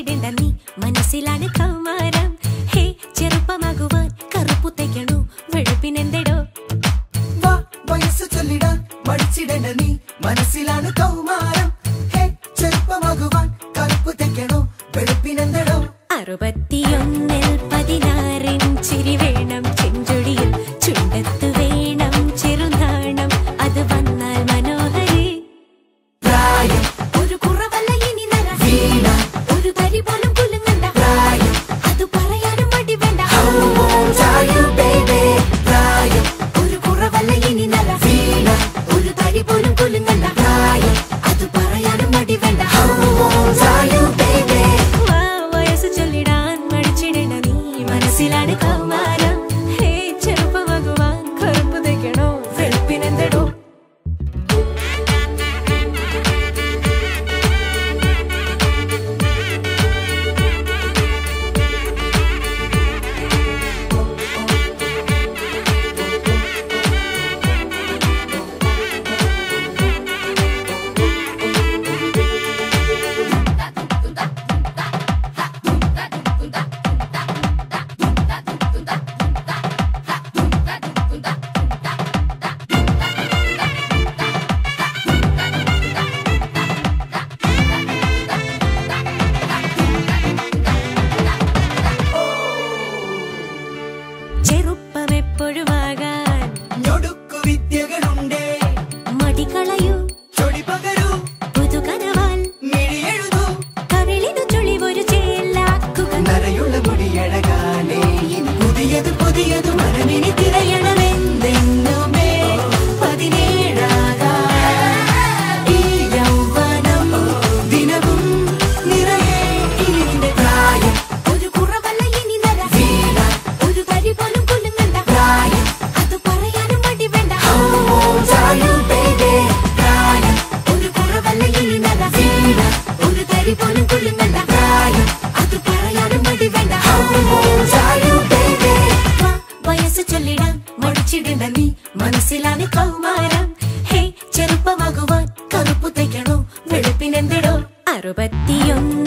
മടിച്ചിടേണ്ട നീ മനസ്സിലാണ് കൗമാരം ഹേ ചെറുപ്പമാകുവാൻ കറുപ്പു തയ്ക്കണോ വെളുപ്പിനെന്തെടോ വാ വയസ്സു ചൊല്ലിടാൻ മടിച്ചിടേണ്ട നീ മനസ്സിലാണ് കൗമാരം ഹേ ചെറുപ്പമാകുവാൻ കറുപ്പു തയ്ക്കണോ വെളുപ്പിനെന്തെടോ 61-16 ചിരി വേണം ചെഞ്ചൊടിയിൽ ചുണ്ടത്ത് വേണം ചെറുനാണം അത് വന്നാൽ മനോഹരി പ്രായം ഒരു കുറവല്ല ഇനി നര വീണ ഒരു തരി പോലും കുലുങ്ങണ്ട പ്രായം അത് പറയാനും മടി വേണ്ട How old are you baby പ്രായം ഒരു കുറവല്ല ഇനി നര വീണ ഒരു തരി പോലും കുലുങ്ങണ്ട പ്രായം അത് പറയാനും മടി വേണ്ട How old are you baby വാ വയസ്സ് ചൊല്ലിടാൻ മടിച്ചിടേണ്ട നീ മനസ്സിലാണ് കൗമാരം ഹേ ചെറുപ്പമാകുവാൻ കറുപ്പ് തയ്ക്കണോ വെളുപ്പിനെന്തെടോ ചെറുപ്പമെപ്പോഴുമാകാൻ ഞൊടുക്കു വിദ്യകളുണ്ടേ മടികളയൂ ചൊടി പകരൂ പുതുകനവാൽ മിഴിയെഴുതൂ കവിളിനു ചുളിവൊരു ചേലാക്കുക നരയുള്ള മുടിയഴകാലേ ഇനി പുതിയത് പുതിയത് മനമിനി തിരയണമെന്നെന്നുമേ 17 ഈ യൗവനം ദിനവും നിറയെ ഇനി നിന്റെ പ്രായം ഒരു കുറവല്ല ഇനി നര വീണ ഒരു തരി പോലും കുലുങ്ങണ്ട പ്രായം അത് പറയാനും മടി വേണ്ട How old are you baby പ്രായം ഒരു കുറവല്ല ഇനി നര വീണ ഒരു തരി പോലും കുലുങ്ങണ്ട പ്രായം അത് പറയാനും മടി വേണ്ട How old are you baby വാ വയസ്സ് ചൊല്ലിടാൻ മടിച്ചിടേണ്ട നീ മനസ്സിലാണ് കൗമാരം ഹേ ചെറുപ്പമാകുവാൻ കറുപ്പു തയ്ക്കണോ വെളുപ്പിനെന്തെടോ 61